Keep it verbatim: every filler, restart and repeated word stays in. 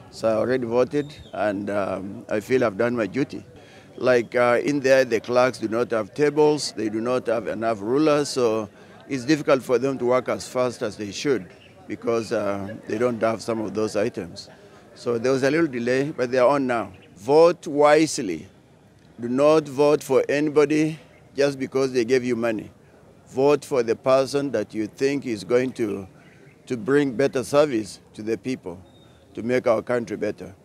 So I already voted, and um, I feel I've done my duty. Like uh, in there, the clerks do not have tables, they do not have enough rulers, so it's difficult for them to work as fast as they should because uh, they don't have some of those items. So there was a little delay, but they're on now. Vote wisely. Do not vote for anybody just because they gave you money. Vote for the person that you think is going to, to bring better service to the people, to make our country better.